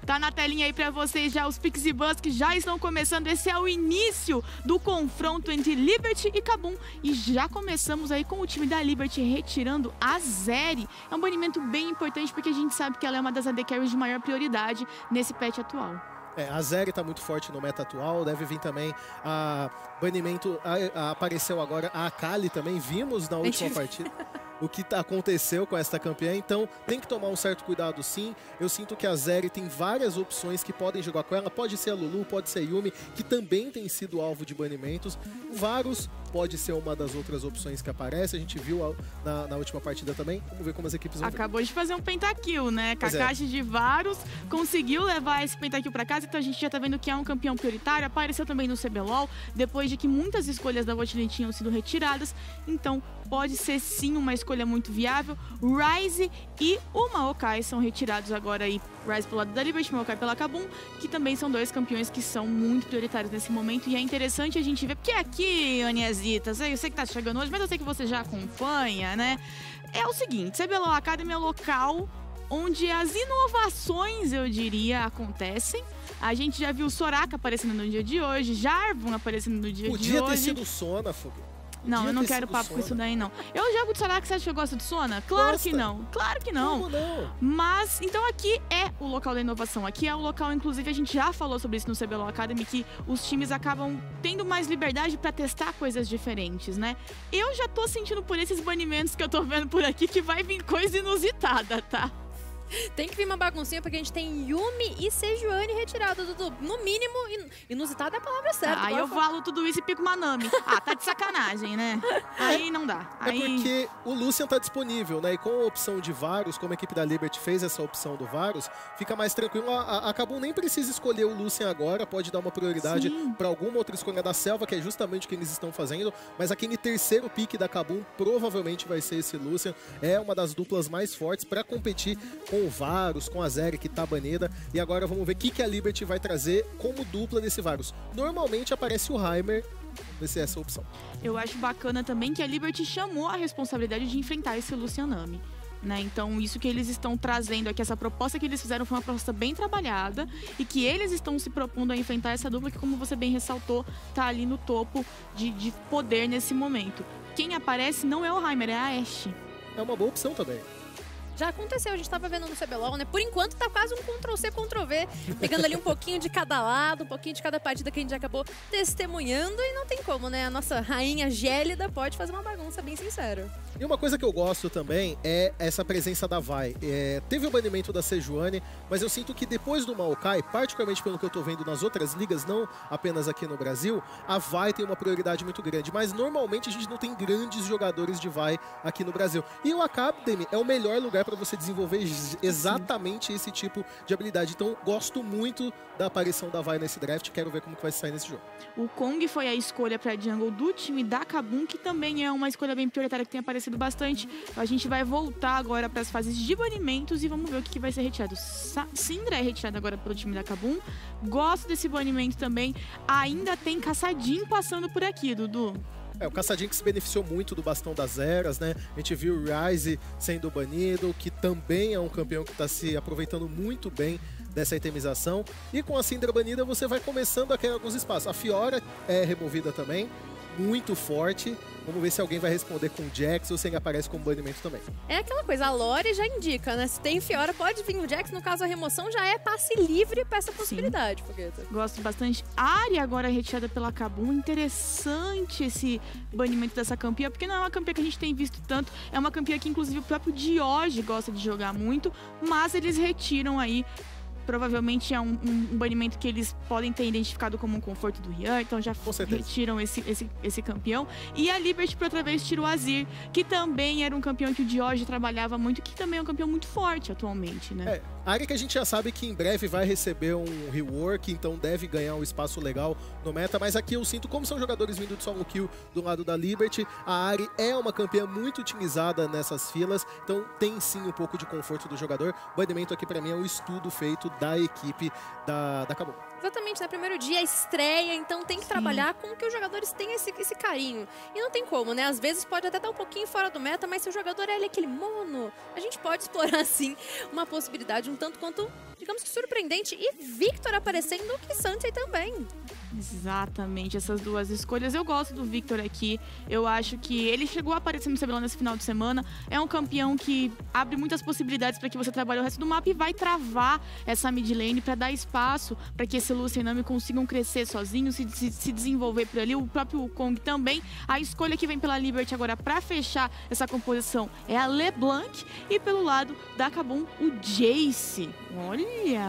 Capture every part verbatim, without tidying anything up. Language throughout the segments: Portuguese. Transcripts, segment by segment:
Tá na telinha aí pra vocês já os Pixie Bus que já estão começando. Esse é o início do confronto entre Liberty e Kabum. E já começamos aí com o time da Liberty retirando a Zeri. É um banimento bem importante porque a gente sabe que ela é uma das A D Carries de maior prioridade nesse patch atual. É, a Zeri tá muito forte no meta atual, deve vir também a banimento, a, a, apareceu agora a Akali também, vimos na última partida o que aconteceu com esta campeã, então tem que tomar um certo cuidado sim. Eu sinto que a Zeri tem várias opções que podem jogar com ela, pode ser a Lulu, pode ser a Yumi, que também tem sido alvo de banimentos. O Varus pode ser uma das outras opções que aparece, a gente viu na, na última partida também, vamos ver como as equipes vão Acabou ver. de fazer um pentakill, né? Pois Kakashi é. de Varus conseguiu levar esse pentakill pra casa, então a gente já tá vendo que é um campeão prioritário, apareceu também no C B LOL, depois de que muitas escolhas da botlane tinham sido retiradas, então pode ser sim uma escolha muito viável. Ryze e o Maokai são retirados agora aí, Ryze pelo lado da Liberty, Maokai pela Kabum, que também são dois campeões que são muito prioritários nesse momento, e é interessante a gente ver, porque aqui, Aniesitas, eu sei que tá chegando hoje, mas eu sei que você já acompanha, né? É o seguinte, C B LOL Academy é o local onde as inovações, eu diria, acontecem. A gente já viu o Soraka aparecendo no dia de hoje, Jarvan aparecendo no dia Podia de hoje. ter sido Sona, Fogo. Não, eu não ter quero sido papo com Sona. isso daí, não. Eu jogo de Soraka, você acha que eu gosto de Sona? Claro Gosta. que não, claro que não. Como não? Mas, então aqui é o local da inovação. Aqui é o local, inclusive, a gente já falou sobre isso no C B LOL Academy, que os times acabam tendo mais liberdade pra testar coisas diferentes, né? Eu já tô sentindo por esses banimentos que eu tô vendo por aqui que vai vir coisa inusitada, tá? Tem que vir uma baguncinha, porque a gente tem Yumi e Sejuani retirados, Dudu. No mínimo, in inusitado é a palavra certa. Aí eu falo tudo isso e pico uma Nami. Ah, tá de sacanagem, né? Aí não dá. É Aí... porque o Lucian tá disponível, né? E com a opção de Varus, como a equipe da Liberty fez essa opção do Varus, fica mais tranquilo. A, a Kabum nem precisa escolher o Lucian agora, pode dar uma prioridade para alguma outra escolha da selva, que é justamente o que eles estão fazendo. Mas aquele terceiro pique da Kabum provavelmente vai ser esse Lucian. É uma das duplas mais fortes para competir com o Varus, com a Zeri, que tá banida. E agora vamos ver o que, que a Liberty vai trazer como dupla desse Varus. Normalmente aparece o Heimer, vai ser essa a opção. Eu acho bacana também que a Liberty chamou a responsabilidade de enfrentar esse Lucian Nami. Né? Então, isso que eles estão trazendo aqui, essa proposta que eles fizeram foi uma proposta bem trabalhada e que eles estão se propondo a enfrentar essa dupla que, como você bem ressaltou, tá ali no topo de, de poder nesse momento. Quem aparece não é o Heimer, é a Ashe. É uma boa opção também. Já aconteceu, a gente tava vendo no C B LOL, né? Por enquanto tá quase um control C, control V, pegando ali um pouquinho de cada lado, um pouquinho de cada partida que a gente já acabou testemunhando e não tem como, né? A nossa rainha gélida pode fazer uma bagunça, bem sincero. E uma coisa que eu gosto também é essa presença da Vi. É, teve o banimento da Sejuani, mas eu sinto que depois do Maokai, particularmente pelo que eu tô vendo nas outras ligas, não apenas aqui no Brasil, a Vi tem uma prioridade muito grande, mas normalmente a gente não tem grandes jogadores de Vi aqui no Brasil. E o Academy é o melhor lugar para você desenvolver exatamente esse tipo de habilidade. Então, gosto muito da aparição da Vi nesse draft, quero ver como que vai sair nesse jogo. O Kong foi a escolha para jungle do time da Kabum, que também é uma escolha bem prioritária que tem aparecido bastante. A gente vai voltar agora para as fases de banimentos e vamos ver o que, que vai ser retirado. Sa Syndra é retirado agora pelo time da Kabum. Gosto desse banimento também. Ainda tem Caçadinho passando por aqui, Dudu. É, o Caçadinho que se beneficiou muito do bastão das eras, né? A gente viu o Ryze sendo banido, que também é um campeão que está se aproveitando muito bem dessa itemização. E com a Syndra banida, você vai começando a criar alguns espaços. A Fiora é removida também, muito forte. Vamos ver se alguém vai responder com o Jax ou se ele aparece como banimento também. É aquela coisa, a lore já indica, né? Se tem Fiora, pode vir o Jax. No caso, a remoção já é passe livre para essa possibilidade, Fogueta. Gosto bastante. Área agora retirada pela Kabum. Interessante esse banimento dessa campeã, porque não é uma campeã que a gente tem visto tanto. É uma campeã que, inclusive, o próprio Dioge gosta de jogar muito, mas eles retiram aí. Provavelmente é um, um, um banimento que eles podem ter identificado como um conforto do Rian, então já retiram esse, esse, esse campeão. E a Liberty, por outra vez, tira o Azir, que também era um campeão que o Dioge trabalhava muito, que também é um campeão muito forte atualmente, né? É, a área que a gente já sabe que em breve vai receber um rework, então deve ganhar um espaço legal no meta, mas aqui eu sinto, como são jogadores vindo de solo kill do lado da Liberty, a Ahri é uma campeã muito utilizada nessas filas, então tem sim um pouco de conforto do jogador. O banimento aqui pra mim é um estudo feito da equipe da, da Kabum. Exatamente, no primeiro dia, a estreia, então tem que Sim. trabalhar com que os jogadores tenham esse, esse carinho. E não tem como, né? Às vezes pode até estar um pouquinho fora do meta, mas se o jogador é ele, aquele mono, a gente pode explorar, sim, uma possibilidade um tanto quanto, digamos que surpreendente. E Victor aparecendo, que Santi também. Exatamente, essas duas escolhas. Eu gosto do Victor aqui. Eu acho que ele chegou a aparecer no C B L O L nesse final de semana. É um campeão que abre muitas possibilidades para que você trabalhe o resto do mapa e vai travar essa mid lane para dar espaço para que esse Lucian e Nami consigam crescer sozinhos, se, se, se desenvolver por ali. O próprio Kong também. A escolha que vem pela Liberty agora para fechar essa composição é a LeBlanc. E pelo lado da Kabum, o Jayce. Olha!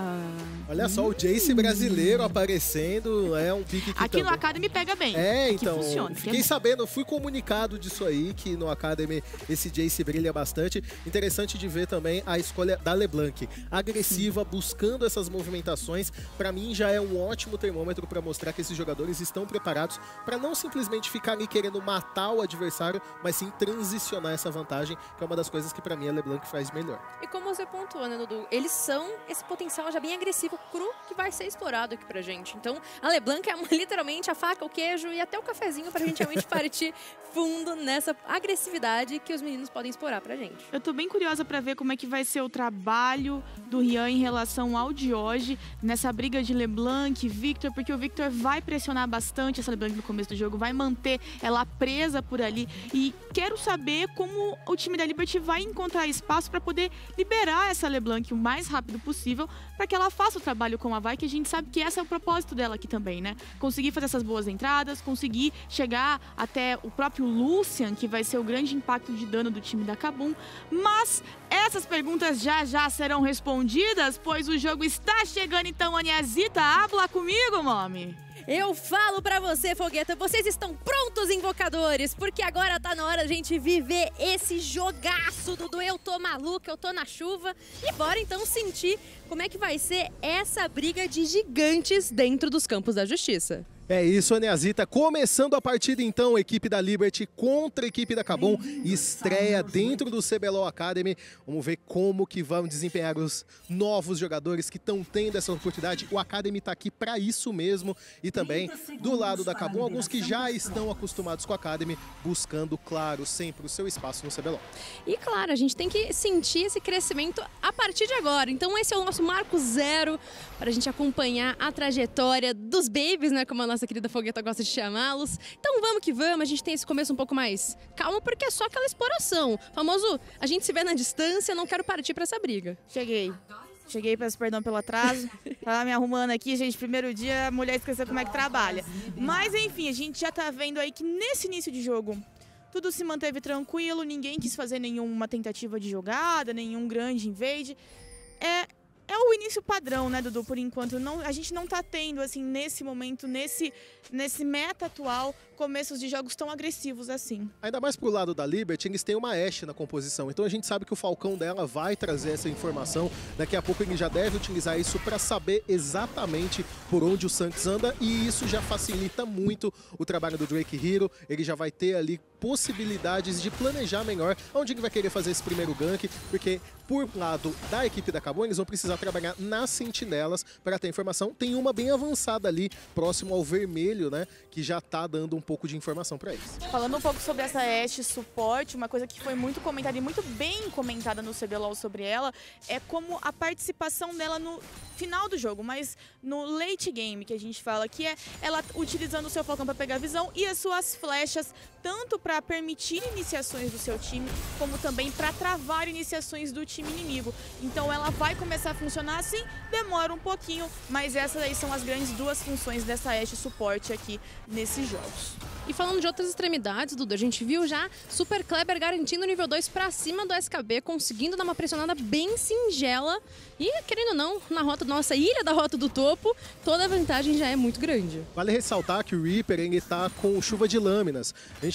Olha só, o Jayce brasileiro aparecendo. É um pique que aqui também... no Academy pega bem. É, aqui então, funciona, fiquei é sabendo, fui comunicado disso aí, que no Academy esse Jayce brilha bastante. Interessante de ver também a escolha da LeBlanc. Agressiva, Sim. buscando essas movimentações. Pra mim já é um ótimo termômetro pra mostrar que esses jogadores estão preparados pra não simplesmente ficar ali querendo matar o adversário, mas sim transicionar essa vantagem, que é uma das coisas que pra mim a LeBlanc faz melhor. E como você pontuou, né, Dudu? Eles são esse potencial já bem agressivo, cru, que vai ser explorado aqui pra gente. Então, a LeBlanc é uma, literalmente a faca, o queijo e até o cafezinho pra gente realmente partir fundo nessa agressividade que os meninos podem explorar pra gente. Eu tô bem curiosa pra ver como é que vai ser o trabalho do Rian em relação ao de hoje, nessa briga de LeBlanc e Victor, porque o Victor vai pressionar bastante essa LeBlanc no começo do jogo, vai manter ela presa por ali. E quero saber como o time da Liberty vai encontrar espaço pra poder liberar essa LeBlanc o mais rápido possível, pra que ela faça o trabalho com a Vi, que a gente sabe que esse é o propósito dela aqui também, né? Conseguir fazer essas boas entradas, conseguir chegar até o próprio Lucian, que vai ser o grande impacto de dano do time da Kabum. Mas essas perguntas já já serão respondidas, pois o jogo está chegando. Então, Aniazita, habla comigo, mami. Eu falo pra você, Fogueta, vocês estão prontos, invocadores? Porque agora tá na hora da gente viver esse jogaço do eu tô maluca, eu tô na chuva. E bora então sentir como é que vai ser essa briga de gigantes dentro dos campos da justiça. É isso, Aniazita. Começando a partida, então, a equipe da Liberty contra a equipe da Kabum. Estreia dentro do C B L O L Academy. Vamos ver como que vão desempenhar os novos jogadores que estão tendo essa oportunidade. O Academy está aqui para isso mesmo. E também, do lado da Kabum, alguns que já estão acostumados com a Academy, buscando, claro, sempre o seu espaço no C B L O L. E, claro, a gente tem que sentir esse crescimento a partir de agora. Então, esse é o nosso marco zero para a gente acompanhar a trajetória dos babies, né, como a nossa querida Fogueta gosta de chamá-los. Então vamos que vamos, a gente tem esse começo um pouco mais calmo, porque é só aquela exploração. Famoso, a gente se vê na distância, não quero partir pra essa briga. Cheguei. Cheguei, peço perdão pelo atraso. Tava me arrumando aqui, gente, primeiro dia, a mulher esqueceu como é que trabalha. Mas enfim, a gente já tá vendo aí que nesse início de jogo tudo se manteve tranquilo, ninguém quis fazer nenhuma tentativa de jogada, nenhum grande invade. É... É o início padrão, né, Dudu, por enquanto. Não, a gente não tá tendo, assim, nesse momento, nesse, nesse meta atual, começos de jogos tão agressivos assim. Ainda mais pro lado da Liberty, eles têm uma Ashe na composição. Então a gente sabe que o Falcão dela vai trazer essa informação. Daqui a pouco ele já deve utilizar isso para saber exatamente por onde o Sanks anda. E isso já facilita muito o trabalho do Drake Hero. Ele já vai ter ali possibilidades de planejar melhor onde ele vai querer fazer esse primeiro gank. Porque por lado da equipe da Kabum, eles vão precisar trabalhar nas sentinelas para ter informação. Tem uma bem avançada ali, próximo ao vermelho, né? Que já tá dando um pouco de informação para eles. Falando um pouco sobre essa Ashe suporte, uma coisa que foi muito comentada e muito bem comentada no C B L O L sobre ela, é como a participação dela no final do jogo, mas no late game, que a gente fala, que é ela utilizando o seu Falcão para pegar visão e as suas flechas, tanto para permitir iniciações do seu time, como também para travar iniciações do time inimigo. Então ela vai começar a funcionar assim, demora um pouquinho, mas essas aí são as grandes duas funções dessa Ashe suporte aqui nesses jogos. E falando de outras extremidades, Dudu, a gente viu já Super Kleber garantindo o nível dois pra cima do S K B, conseguindo dar uma pressionada bem singela. E, querendo ou não, na rota da nossa ilha da Rota do Topo, toda a vantagem já é muito grande. Vale ressaltar que o Reaper, ele tá com chuva de lâminas. A gente comentou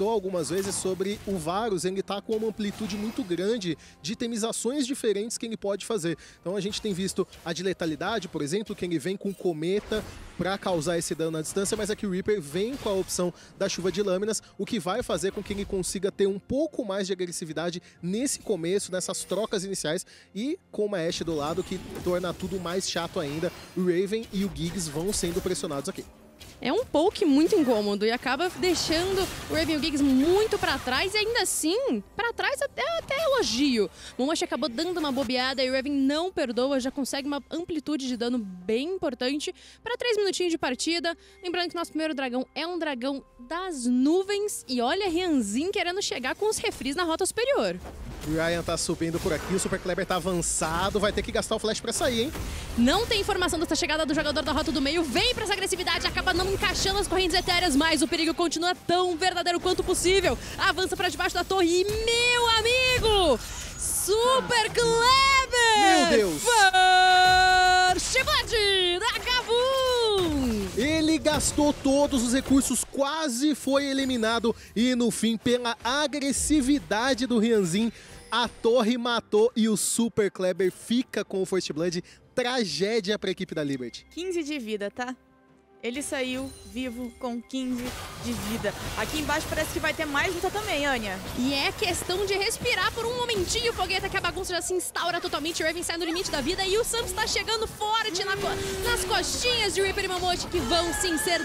comentou algumas vezes sobre o Varus, ele tá com uma amplitude muito grande de itemizações diferentes que ele pode fazer. Então a gente tem visto a de letalidade, por exemplo, que ele vem com cometa para causar esse dano na distância, mas aqui o Reaper vem com a opção da chuva de lâminas, o que vai fazer com que ele consiga ter um pouco mais de agressividade nesse começo, nessas trocas iniciais, e com uma Ashe do lado que torna tudo mais chato ainda. O Raven e o Giggs vão sendo pressionados aqui. É um poke muito incômodo e acaba deixando o Raven e o Giggs muito pra trás, e ainda assim, pra trás até, até elogio. O Momoshi acabou dando uma bobeada e o Raven não perdoa, já consegue uma amplitude de dano bem importante para três minutinhos de partida. Lembrando que nosso primeiro dragão é um dragão das nuvens, e olha Rianzin querendo chegar com os refris na rota superior. O Ryan tá subindo por aqui, o Super Kleber tá avançado, vai ter que gastar o flash pra sair, hein? Não tem informação dessa chegada do jogador da rota do meio, vem pra essa agressividade, acaba não encaixando as correntes etéreas, mas o perigo continua tão verdadeiro quanto possível. Avança pra debaixo da torre e, meu amigo, Super Kleber! Meu Deus! First Blood da Kabum! Ele gastou todos os recursos, quase foi eliminado, e no fim, pela agressividade do Rianzin, a torre matou e o Super Kleber fica com o First Blood. Tragédia para a equipe da Liberty. quinze de vida, tá? Ele saiu vivo com quinze de vida. Aqui embaixo parece que vai ter mais luta também, Anya. E é questão de respirar por um momentinho, Fogueta, que a bagunça já se instaura totalmente. O Raven sai no limite da vida e o Samps tá chegando forte na co nas costinhas de Reaper e Momoshi, que vão sim ser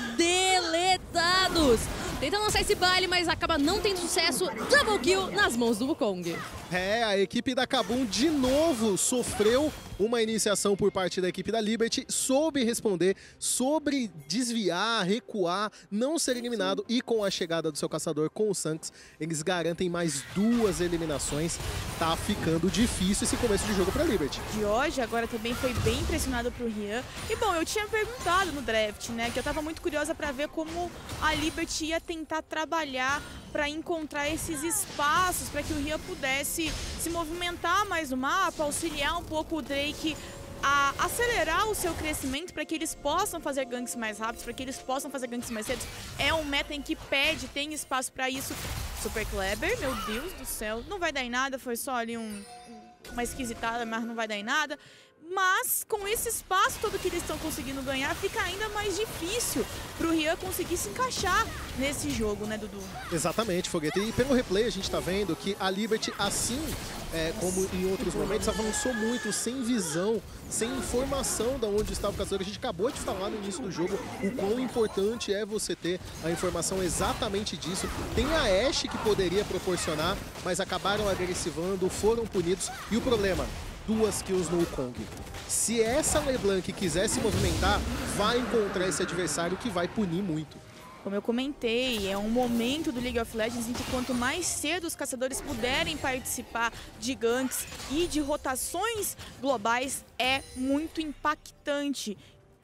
deletados. Tenta lançar esse baile, mas acaba não tendo sucesso. Double kill nas mãos do Wukong. É, a equipe da Kabum de novo sofreu uma iniciação por parte da equipe da Liberty, soube responder, sobre desviar, recuar, não ser eliminado, e com a chegada do seu caçador com o Sanks, eles garantem mais duas eliminações. Tá ficando difícil esse começo de jogo pra Liberty. De hoje agora também foi bem impressionado pro Rian. E bom, eu tinha perguntado no draft, né, que eu tava muito curiosa pra ver como a Liberty ia tentar trabalhar para encontrar esses espaços para que o Rian pudesse se movimentar mais no mapa, auxiliar um pouco o Drake a acelerar o seu crescimento para que eles possam fazer ganks mais rápidos, para que eles possam fazer ganks mais cedo. É um meta em que pede, tem espaço para isso. Super Kleber, meu Deus do céu, não vai dar em nada, foi só ali um, uma esquisitada, mas não vai dar em nada. Mas com esse espaço todo que eles estão conseguindo ganhar, fica ainda mais difícil pro Rian conseguir se encaixar nesse jogo, né, Dudu? Exatamente, Foguete. E pelo replay a gente tá vendo que a Liberty, assim é, como em outros momentos, avançou muito, sem visão, sem informação de onde estava o caçador. A gente acabou de falar no início do jogo o quão importante é você ter a informação exatamente disso. Tem a Ashe que poderia proporcionar, mas acabaram agressivando, foram punidos. E o problema? Duas kills no Wukong. Se essa LeBlanc quiser se movimentar, vai encontrar esse adversário que vai punir muito. Como eu comentei, é um momento do League of Legends em que quanto mais cedo os caçadores puderem participar de ganks e de rotações globais, é muito impactante.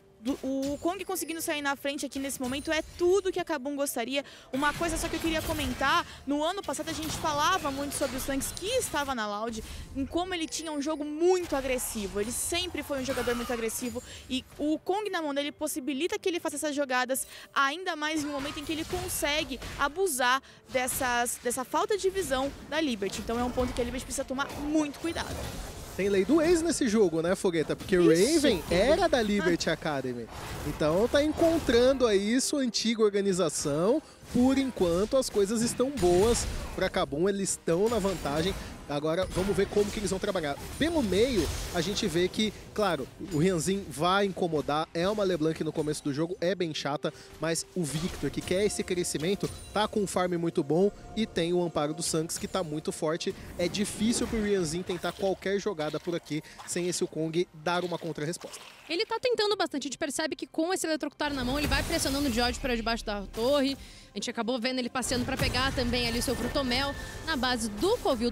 O Kong conseguindo sair na frente aqui nesse momento é tudo que a Kabum gostaria. Uma coisa só que eu queria comentar, no ano passado a gente falava muito sobre o Sanks, que estava na Loud, em como ele tinha um jogo muito agressivo. Ele sempre foi um jogador muito agressivo e o Kong na mão dele possibilita que ele faça essas jogadas, ainda mais no momento em que ele consegue abusar dessas, dessa falta de visão da Liberty. Então é um ponto que a Liberty precisa tomar muito cuidado. Tem lei do ex nesse jogo, né, Fogueta? Porque o Raven era da Liberty Academy. Então tá encontrando aí sua antiga organização. Por enquanto as coisas estão boas para Kabum, eles estão na vantagem. Agora vamos ver como que eles vão trabalhar. Pelo meio, a gente vê que, claro, o Rianzin vai incomodar, é uma LeBlanc no começo do jogo, é bem chata, mas o Victor, que quer esse crescimento, tá com um farm muito bom e tem o amparo do Sanks, que tá muito forte. É difícil pro Rianzin tentar qualquer jogada por aqui sem esse Wukong dar uma contra-resposta. Ele tá tentando bastante, a gente percebe que com esse eletrocutar na mão, ele vai pressionando o George para debaixo da torre. A gente acabou vendo ele passeando para pegar também ali o seu Frutomel na base do Covil do Arauto do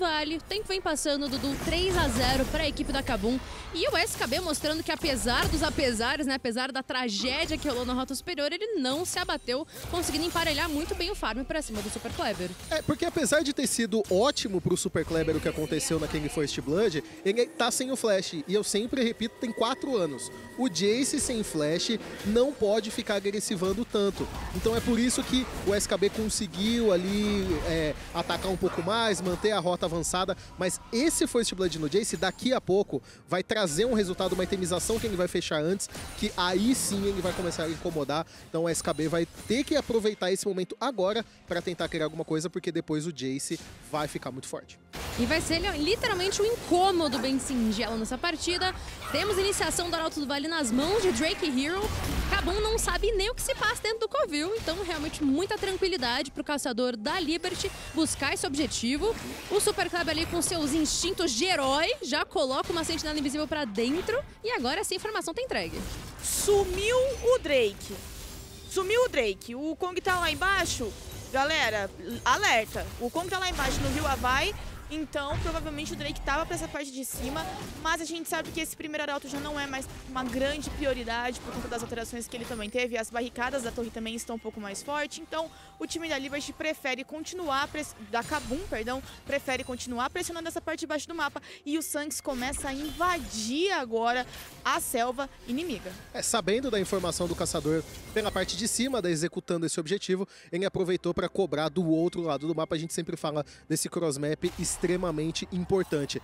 Vale. O tempo vem passando, Dudu, três a zero para a equipe da Kabum. E o S K B mostrando que apesar dos apesares, né, apesar da tragédia que rolou na Rota Superior, ele não se abateu, conseguindo emparelhar muito bem o farm para cima do Super Kleber. É, porque apesar de ter sido ótimo pro Super Kleber o que aconteceu na King First Blood, ele tá sem o Flash. E eu sempre repito, tem quatro anos. O Jace sem Flash não pode ficar agressivando tanto. Então é por isso que o S K B conseguiu ali é, atacar um pouco mais, manter a rota avançada. Mas esse First Blood no Jace, daqui a pouco, vai trazer um resultado, uma itemização que ele vai fechar antes, que aí sim ele vai começar a incomodar. Então o S K B vai ter que aproveitar esse momento agora para tentar criar alguma coisa, porque depois o Jace vai ficar muito forte. E vai ser literalmente um incômodo bem singelo nessa partida. Temos iniciação do Arauto do Vale nas mãos de Drake Hero. Kabum não sabe nem o que se passa dentro do Covil, então realmente muita tranquilidade pro caçador da Liberty buscar esse objetivo. O Super Club ali com seus instintos de herói já coloca uma sentinela invisível pra dentro e agora essa informação tá entregue. Sumiu o Drake. Sumiu o Drake. O Kong tá lá embaixo. Galera, alerta. O Kong tá lá embaixo no Rio Havaí. Então, provavelmente o Drake tava pra essa parte de cima, mas a gente sabe que esse primeiro arauto já não é mais uma grande prioridade por conta das alterações que ele também teve. As barricadas da torre também estão um pouco mais fortes, então o time da Liberty prefere continuar, da Kabum, perdão, prefere continuar pressionando essa parte de baixo do mapa e o Sanks começa a invadir agora a selva inimiga. É, sabendo da informação do caçador pela parte de cima, da executando esse objetivo, ele aproveitou para cobrar do outro lado do mapa. A gente sempre fala desse cross-map extremamente importante.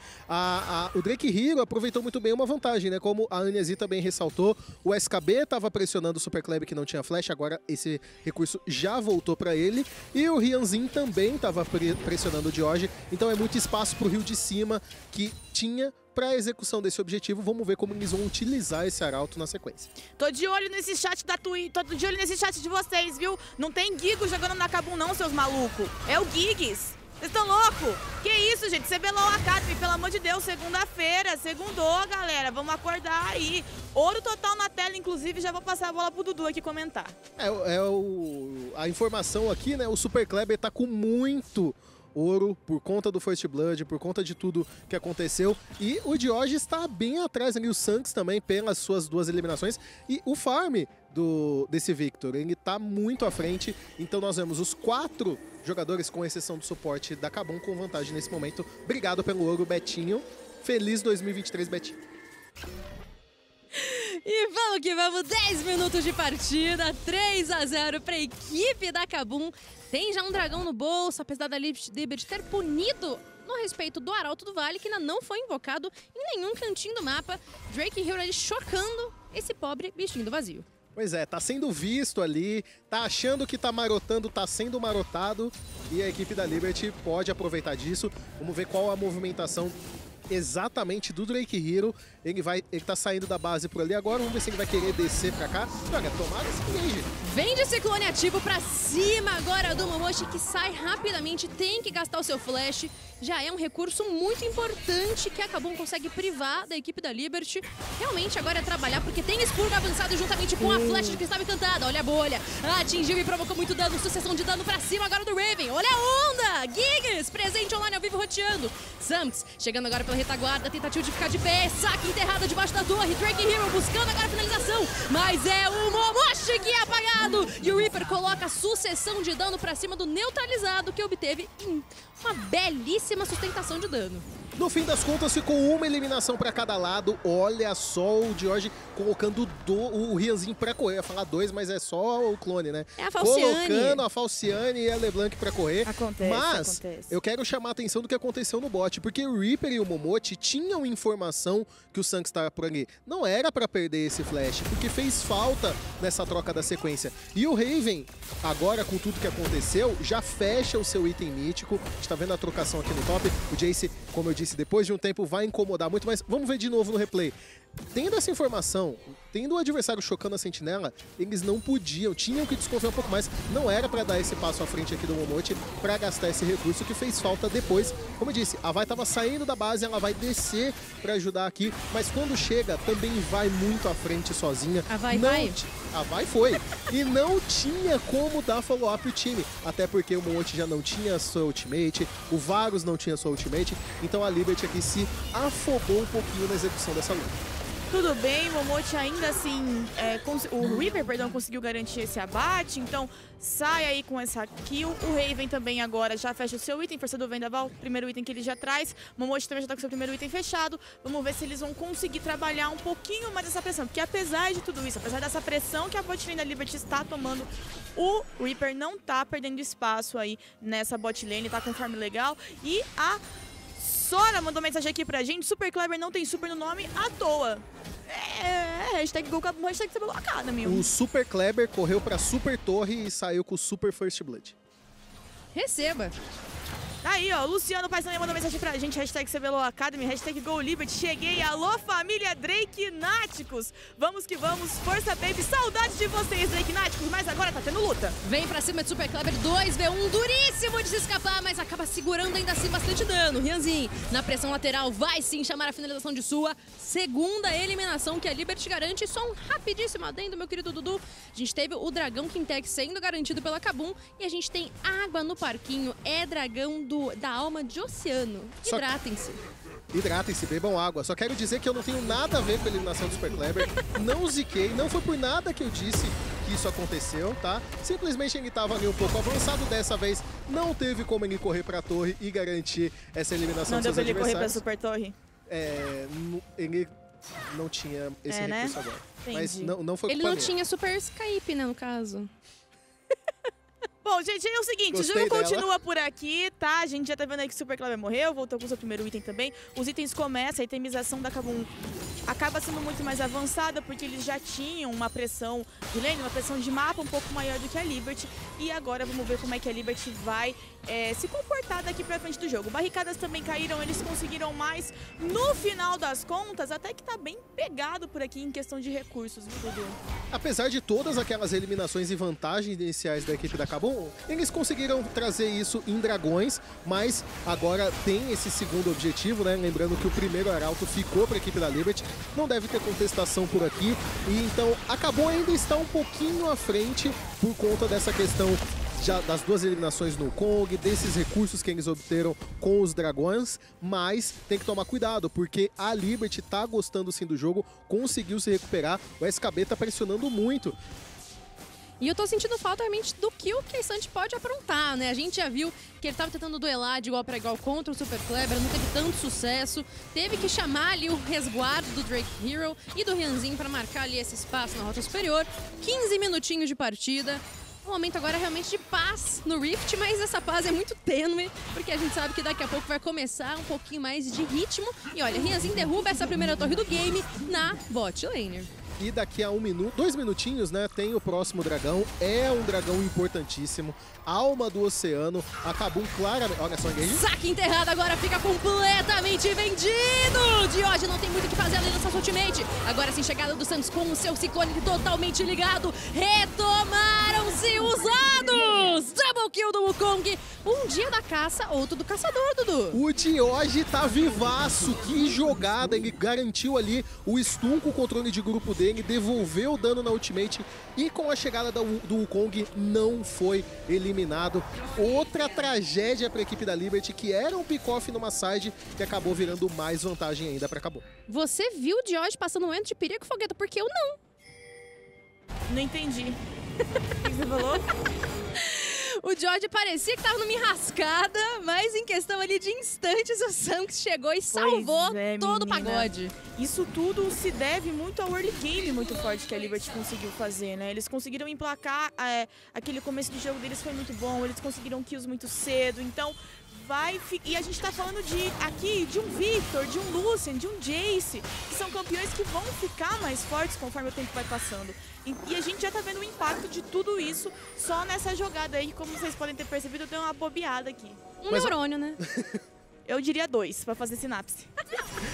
A, a, o Drake Hero aproveitou muito bem uma vantagem, né? Como a Aniesi também ressaltou, o S K B estava pressionando o Super Kleber que não tinha flash, agora esse recurso já voltou para ele. E o Rianzin também estava pre pressionando o George, então é muito espaço para o Rio de cima que tinha para a execução desse objetivo. Vamos ver como eles vão utilizar esse arauto na sequência. Tô de olho nesse chat da Twitch, tô de olho nesse chat de vocês, viu? Não tem Gigo jogando na Kabum não, seus malucos. É o Giggs. Vocês estão loucos? Que isso, gente? C B L O L Academy, pelo amor de Deus, segunda-feira, segundou, galera. Vamos acordar aí. Ouro total na tela, inclusive, já vou passar a bola pro Dudu aqui comentar. É, é o, a informação aqui, né? O Super Kleber tá com muito ouro por conta do First Blood, por conta de tudo que aconteceu. E o George está bem atrás ali, o Sanks também, pelas suas duas eliminações. E o farm do, desse Victor, ele tá muito à frente. Então nós vemos os quatro jogadores, com exceção do suporte da Kabum, com vantagem nesse momento. Obrigado pelo ouro, Betinho. Feliz dois mil e vinte e três, Betinho. E vamos que vamos, dez minutos de partida, três a zero para a equipe da Kabum. Tem já um dragão no bolso, apesar da Liberty ter punido no respeito do Arauto do Vale, que ainda não foi invocado em nenhum cantinho do mapa. Drake Hero ali chocando esse pobre bichinho do vazio. Pois é, tá sendo visto ali, tá achando que tá marotando, tá sendo marotado, e a equipe da Liberty pode aproveitar disso. Vamos ver qual a movimentação exatamente do Drake Hero. Ele vai, ele tá saindo da base por ali agora, vamos ver se ele vai querer descer pra cá. Olha, tomara esse engage. Vem de ciclone ativo pra cima agora do Momoshi, que sai rapidamente, tem que gastar o seu flash. Já é um recurso muito importante que a Kabum consegue privar da equipe da Liberty. Realmente agora é trabalhar, porque tem expurgo avançado juntamente com a flecha de cristal encantada. Olha a bolha, atingiu e provocou muito dano, sucessão de dano pra cima agora do Raven. Olha a onda, Giggs presente online ao vivo roteando. Samks chegando agora pela retaguarda, tentativa de ficar de pé, saque enterrado debaixo da torre. Drake Hero buscando agora a finalização, mas é o Momoshi que é apagado. E o Reaper coloca a sucessão de dano pra cima do neutralizado, que obteve hum, uma belíssima sustentação de dano. No fim das contas, ficou uma eliminação para cada lado. Olha só o George colocando do, o Rianzin para correr. Eu ia falar dois, mas é só o clone, né? É a Falciane. Colocando a Falciane e a LeBlanc para correr. Acontece, mas acontece. eu quero chamar a atenção do que aconteceu no bot, porque o Reaper e o Momochi tinham informação que o Sanks estava por ali. Não era para perder esse flash, porque fez falta nessa troca da sequência. E o Raven, agora com tudo que aconteceu, já fecha o seu item mítico. A gente tá vendo a trocação aqui no top. O Jace, como eu disse, depois de um tempo vai incomodar muito, mas vamos ver de novo no replay. tendo essa informação, tendo o adversário chocando a sentinela, eles não podiam, tinham que desconfiar um pouco mais. Não era pra dar esse passo à frente aqui do Momote, pra gastar esse recurso que fez falta depois. Como eu disse, a Vai tava saindo da base, ela vai descer pra ajudar aqui, mas quando chega, também vai muito à frente sozinha. A Vai não, vai? A Vai foi. E não tinha como dar follow-up pro time, até porque o Momote já não tinha sua ultimate, o Varus não tinha sua ultimate, então a Liberty aqui se afogou um pouquinho na execução dessa luta. Tudo bem, o Momote ainda assim, é, o Reaper, perdão, conseguiu garantir esse abate, então sai aí com essa kill. O Raven também agora já fecha o seu item, força do Vendaval, primeiro item que ele já traz. O Momote também já tá com o seu primeiro item fechado. Vamos ver se eles vão conseguir trabalhar um pouquinho mais essa pressão, porque apesar de tudo isso, apesar dessa pressão que a bot lane da Liberty está tomando, o Reaper não tá perdendo espaço aí nessa bot lane, tá com farm legal. E a Sora mandou mensagem aqui pra gente, Super Kleber não tem super no nome à toa. É, hashtag Gol Cabum, hashtag C B L O Academy. O Super Kleber correu pra Super Torre e saiu com o Super First Blood. Receba. Tá aí, ó, Luciano Paz também mandou mensagem pra gente, hashtag C B L O Academy, hashtag Go Liberty, cheguei, alô família Drake Náticos, vamos que vamos, força baby, saudade de vocês Drake Náticos, mas agora tá tendo luta. Vem pra cima de Super Kleber, dois v um, duríssimo de se escapar, mas acaba segurando ainda assim bastante dano. Rianzinho, na pressão lateral, vai sim chamar a finalização de sua segunda eliminação que a Liberty garante. Só um rapidíssimo adendo, meu querido Dudu, a gente teve o Dragão Quintec sendo garantido pela Kabum e a gente tem água no parquinho, é dragão do, da alma de oceano. Hidratem-se. Hidratem-se, bebam água. Só quero dizer que eu não tenho nada a ver com a eliminação do Super Kleber. Não ziquei, não foi por nada que eu disse que isso aconteceu, tá? Simplesmente ele tava ali um pouco avançado dessa vez. Não teve como ele correr pra torre e garantir essa eliminação não dos seus adversários. Não deu pra ele correr pra Super Torre? É, ele não tinha esse é, recurso né? agora. Entendi. Mas não, não foi Ele culpa não minha. tinha Super Skype, né, no caso. Bom, gente, é o seguinte, Gostei o jogo dela. continua por aqui, tá? A gente já tá vendo aí que o Super Kleber morreu, voltou com o seu primeiro item também. Os itens começam, a itemização da Kabum acaba sendo muito mais avançada, porque eles já tinham uma pressão de lane, uma pressão de mapa um pouco maior do que a Liberty. E agora vamos ver como é que a Liberty vai é, se comportar daqui pra frente do jogo. Barricadas também caíram, eles conseguiram mais. No final das contas, até que tá bem pegado por aqui em questão de recursos, viu, Dudu? Apesar de todas aquelas eliminações e vantagens iniciais da equipe da Kabum, eles conseguiram trazer isso em dragões, mas agora tem esse segundo objetivo, né? Lembrando que o primeiro arauto ficou para a equipe da Liberty, não deve ter contestação por aqui, e então a Kabum ainda está um pouquinho à frente por conta dessa questão já das duas eliminações no Kong, desses recursos que eles obteram com os dragões, mas tem que tomar cuidado, porque a Liberty tá gostando sim do jogo, conseguiu se recuperar, o S K B tá pressionando muito. E eu tô sentindo falta realmente do que o K'Sante pode aprontar, né? A gente já viu que ele tava tentando duelar de igual para igual contra o Super Kleber, não teve tanto sucesso. Teve que chamar ali o resguardo do Drake Hero e do Rianzinho para marcar ali esse espaço na rota superior. quinze minutinhos de partida. Um momento agora realmente de paz no Rift, mas essa paz é muito tênue, porque a gente sabe que daqui a pouco vai começar um pouquinho mais de ritmo. E olha, Rianzinho derruba essa primeira torre do game na bot laner. E daqui a um minuto, dois minutinhos, né, tem o próximo dragão. É um dragão importantíssimo. Alma do oceano. A Kabum claramente... Olha só, engage. Saque enterrado agora fica completamente vendido. De hoje não tem muito o que fazer além dessa ultimate. Agora sim, chegada do Santos com o seu ciclone totalmente ligado. Retomaram-se os lados. Double kill do Wukong. Um dia da caça, outro do caçador, Dudu. O Dioge tá vivaço. Que jogada. Ele garantiu ali o stun com o controle de grupo dele, devolveu o dano na ultimate e com a chegada do, do Wukong não foi eliminado. Outra tragédia para a equipe da Liberty, que era um pick-off numa side que acabou virando mais vantagem ainda para Kabum. Você viu o Dioge passando um momento de perigo, Fogueta? Porque eu não. Não entendi. O que você falou? O George parecia que tava numa enrascada, mas em questão ali de instantes o Sanks chegou e salvou é, todo menina. o pagode. Isso tudo se deve muito ao early game muito forte que a Liberty conseguiu fazer, né? Eles conseguiram emplacar, é, aquele começo do jogo deles foi muito bom, eles conseguiram kills muito cedo, então vai... E a gente tá falando de aqui de um Victor, de um Lucian, de um Jace, que são campeões que vão ficar mais fortes conforme o tempo vai passando. E, e a gente já tá vendo o impacto de tudo isso só nessa jogada aí, como vocês podem ter percebido, eu dei uma bobeada aqui. Um Mas, neurônio, né? Eu diria dois, pra fazer sinapse.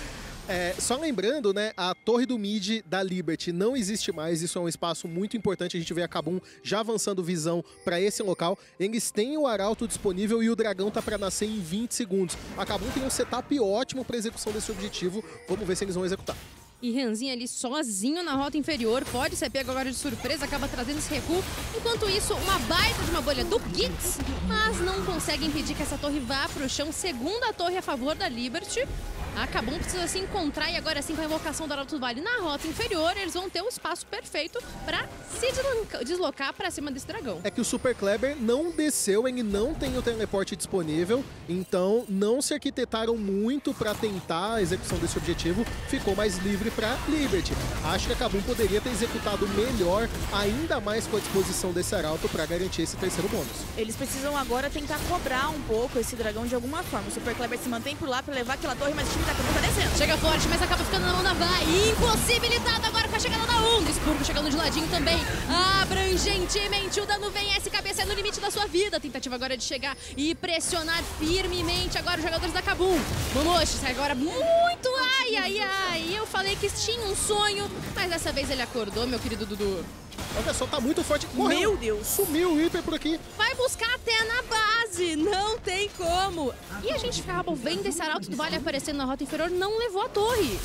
É, só lembrando, né, a torre do mid da Liberty não existe mais, isso é um espaço muito importante, a gente vê a Kabum já avançando visão para esse local. Eles têm o Arauto disponível e o dragão tá para nascer em vinte segundos. A Kabum tem um setup ótimo para execução desse objetivo, vamos ver se eles vão executar. E Rianzinho ali sozinho na rota inferior, pode ser pego agora de surpresa, acaba trazendo esse recuo. Enquanto isso, uma baita de uma bolha do Giggs, mas não consegue impedir que essa torre vá pro chão. Segunda torre a favor da Liberty. A Kabum precisa se encontrar e agora sim com a invocação do Arauto do Vale na rota inferior, eles vão ter um espaço perfeito para se deslocar para cima desse dragão. É que o Super Kleber não desceu, ele não tem o teleporte disponível, então não se arquitetaram muito para tentar a execução desse objetivo, ficou mais livre para Liberty. Acho que a Kabum poderia ter executado melhor, ainda mais com a disposição desse Arauto para garantir esse terceiro bônus. Eles precisam agora tentar cobrar um pouco esse dragão de alguma forma. O Super Kleber se mantém por lá para levar aquela torre, mas o time da Kabum tá descendo. Chega forte, mas acaba ficando na mão da Vai. Impossibilitado agora com a chegada da Onda. Spurgo chegando de ladinho também. Abrangentemente, o dano vem. Esse cabeça é no limite da sua vida. Tentativa agora de chegar e pressionar firmemente agora os jogadores da Kabum. Momoshi sai agora muito. Ai, ai, ai. Eu falei que tinha um sonho, mas dessa vez ele acordou, meu querido Dudu. Olha só, tá muito forte. Morreu. Meu Deus. Sumiu o Reaper por aqui. Vai buscar até na base. Não tem como. E a gente acaba vendo esse Arauto do Vale aparecendo na rota inferior, não levou a torre.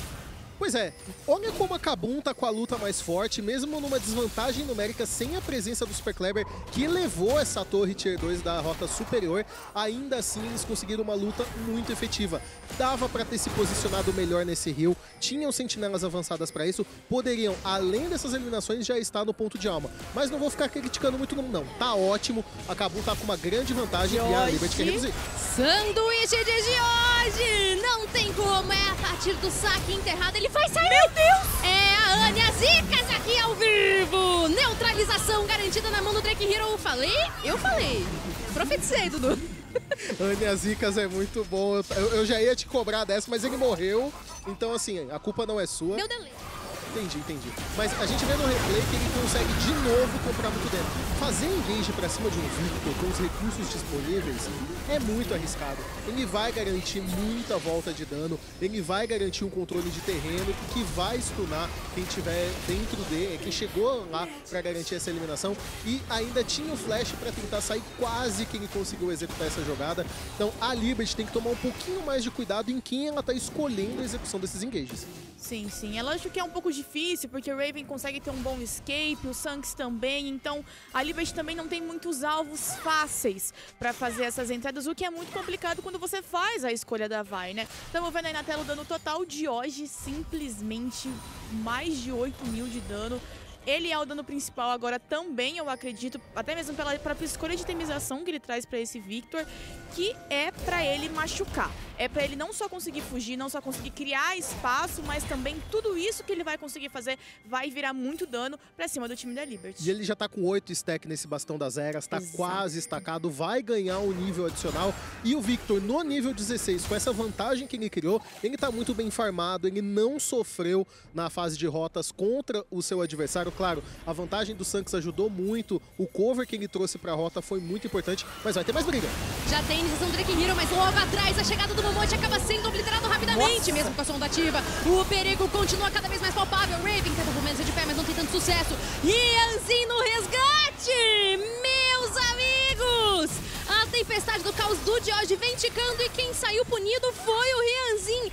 Pois é, olha como a Kabum tá com a luta mais forte, mesmo numa desvantagem numérica, sem a presença do Super Kleber, que levou essa torre Tier dois da rota superior, ainda assim eles conseguiram uma luta muito efetiva. Dava para ter se posicionado melhor nesse rio, tinham sentinelas avançadas para isso, poderiam, além dessas eliminações, já estar no ponto de alma. Mas não vou ficar criticando muito não, tá ótimo, a Kabum tá com uma grande vantagem e a Liberty quer reduzir. Sanduíche de George! Não tem como, é a partir do saque enterrado, ele vai sair! Meu Deus! É a Anya Zicas aqui ao vivo! Neutralização garantida na mão do Drake Hero. Eu falei? Eu falei. Profetizei, Dudu. Anya Zicas é muito bom. Eu, eu já ia te cobrar dessa, mas ele morreu. Então, assim, a culpa não é sua. Deu delay. Entendi, entendi. Mas a gente vê no replay que ele consegue de novo comprar muito dano. Fazer engage pra cima de um Victor com os recursos disponíveis é muito arriscado. Ele vai garantir muita volta de dano, ele vai garantir um controle de terreno que vai stunar quem tiver dentro dele, quem chegou lá pra garantir essa eliminação e ainda tinha o flash pra tentar sair, quase que ele conseguiu executar essa jogada. Então a Liberty tem que tomar um pouquinho mais de cuidado em quem ela tá escolhendo a execução desses engages. Sim, sim. É lógico que é um pouco difícil, porque o Raven consegue ter um bom escape, o Sanks também, então a Liberty também não tem muitos alvos fáceis para fazer essas entradas, o que é muito complicado quando você faz a escolha da Vi, né? Estamos vendo aí na tela o dano total de hoje, simplesmente mais de oito mil de dano. Ele é o dano principal agora também, eu acredito, até mesmo pela própria escolha de itemização que ele traz para esse Victor, que é para ele machucar. É para ele não só conseguir fugir, não só conseguir criar espaço, mas também tudo isso que ele vai conseguir fazer vai virar muito dano para cima do time da Liberty. E ele já tá com oito stack nesse bastão das eras, tá Exato. quase estacado, vai ganhar um nível adicional. E o Victor no nível dezesseis, com essa vantagem que ele criou, ele tá muito bem farmado, ele não sofreu na fase de rotas contra o seu adversário. Claro, a vantagem do Sanks ajudou muito, o cover que ele trouxe pra rota foi muito importante, mas vai ter mais briga. Já tem iniciação do Drake Hero, mas logo atrás a chegada do Momote acaba sendo obliterado rapidamente, Nossa. mesmo com a sonda ativa. O perigo continua cada vez mais palpável. Raven tenta permanecer de pé, mas não tem tanto sucesso. Rianzinho no resgate! Meus amigos! A tempestade do caos do George vem ticando e quem saiu punido foi o Rianzinho.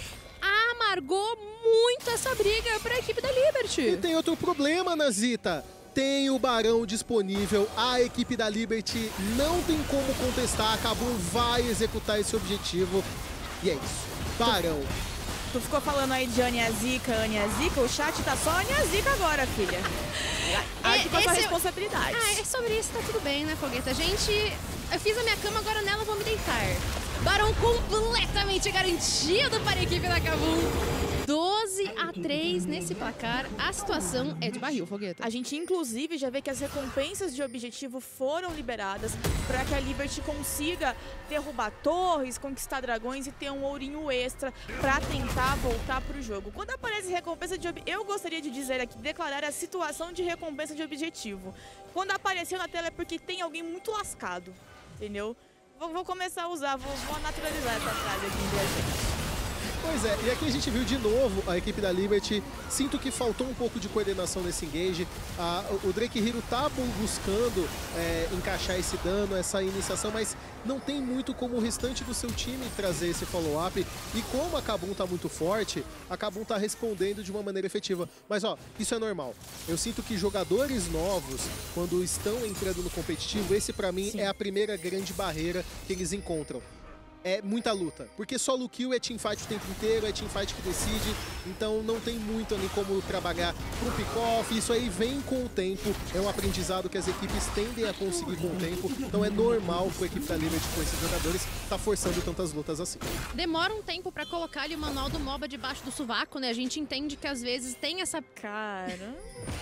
Amargou muito essa briga para a equipe da Liberty. E tem outro problema, Nazita. Tem o Barão disponível, a equipe da Liberty não tem como contestar, a Kabum vai executar esse objetivo. E é isso, Barão. Tu, tu ficou falando aí de Anya Zika, Anya Zika, o chat tá só Anya Zika agora, filha. Acho que é a sua responsabilidade. Ah, é sobre isso, tá tudo bem, né, Fogueta? Gente, eu fiz a minha cama, agora nela eu vou me deitar. Barão completamente garantido para a equipe da Kabum. doze a três nesse placar, a situação é de barril, Fogueta. A gente, inclusive, já vê que as recompensas de objetivo foram liberadas para que a Liberty consiga derrubar torres, conquistar dragões e ter um ourinho extra para tentar voltar para o jogo. Quando aparece recompensa de objetivo, eu gostaria de dizer aqui, declarar a situação de recompensa de objetivo. Quando apareceu na tela é porque tem alguém muito lascado, entendeu? Vou, vou começar a usar, vou, vou naturalizar essa frase aqui em Pois é, e aqui a gente viu de novo a equipe da Liberty. Sinto que faltou um pouco de coordenação nesse engage. Ah, o Drake Hero tá buscando é, encaixar esse dano, essa iniciação, mas não tem muito como o restante do seu time trazer esse follow-up. E como a Kabum tá muito forte, a Kabum tá respondendo de uma maneira efetiva. Mas ó, isso é normal. Eu sinto que jogadores novos, quando estão entrando no competitivo, esse pra mim Sim. é a primeira grande barreira que eles encontram. É muita luta, porque solo kill é teamfight o tempo inteiro, é teamfight que decide, então não tem muito ali como trabalhar pro pick-off, isso aí vem com o tempo, é um aprendizado que as equipes tendem a conseguir com o tempo, então é normal que a equipe da Liberty com esses jogadores tá forçando tantas lutas assim. Demora um tempo pra colocar ali o manual do MOBA debaixo do sovaco, né? A gente entende que às vezes tem essa... Cara...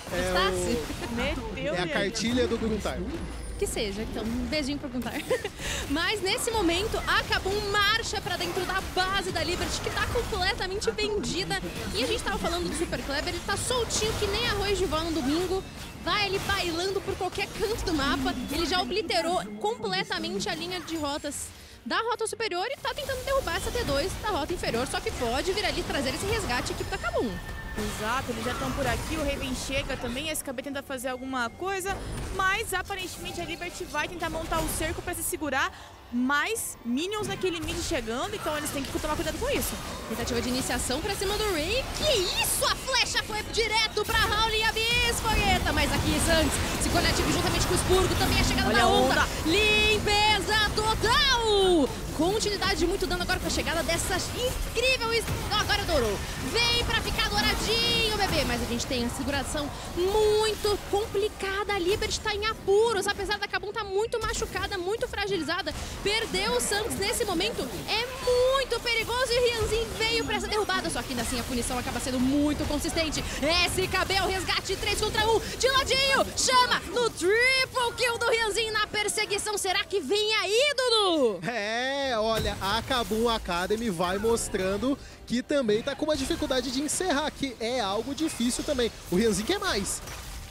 É, o... Meteu é a cartilha do Gruntar. Que seja, então um beijinho pro Gruntar. Mas nesse momento, a Kabum marcha pra dentro da base da Liberty, que tá completamente vendida. E a gente tava falando do Super Kleber, ele tá soltinho que nem arroz de vó no domingo. Vai ele bailando por qualquer canto do mapa. Ele já obliterou completamente a linha de rotas da rota superior e tá tentando derrubar essa T dois da rota inferior, só que pode vir ali trazer esse resgate à equipe da Kabum. Exato, eles já estão por aqui, o Raven chega também, a S K B tenta fazer alguma coisa, mas aparentemente a Liberty vai tentar montar o cerco para se segurar, mais minions naquele mid chegando, então eles têm que tomar cuidado com isso. Tentativa de iniciação pra cima do Ray, que isso? A flecha foi direto pra Howling Abyss, Fogueta, mas aqui Santos se conecta juntamente com o Spurgo, também a chegada Olha da onda. onda, limpeza total! Continuidade de muito dano agora com a chegada dessa incrível... Agora adorou. Vem pra ficar douradinho, bebê. Mas a gente tem a seguração muito complicada. A Liberty tá em apuros. Apesar da Kabum tá muito machucada, muito fragilizada. Perdeu o Santos nesse momento. É muito perigoso e o Rianzin veio pra essa derrubada. Só que ainda assim a punição acaba sendo muito consistente. S K B, o resgate três contra um. De ladinho, chama no triple kill do Rianzin na perseguição. Será que vem aí, Dudu? É... Olha, a Kabum Academy vai mostrando que também tá com uma dificuldade de encerrar, que é algo difícil também. O Rianzin quer mais.